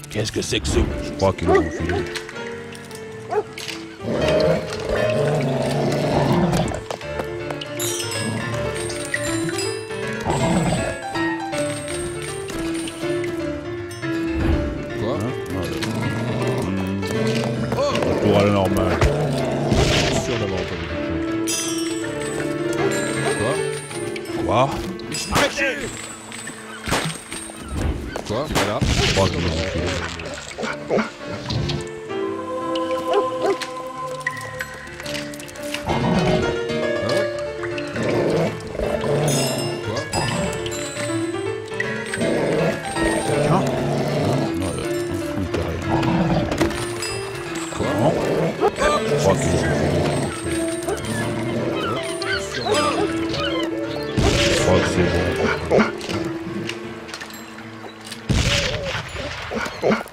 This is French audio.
Qu'est-ce que c'est que ce... Je crois qu'ils l'ont enfilé. Quoi? Retour à la normale. Je suis sûr d'avoir entendu quelque chose. Quoi? Arrêtez! Quoi? Voilà. Je crois qu'ils l'ont enfilé. Je crois qu'ils l'ont Je crois que c'est bon.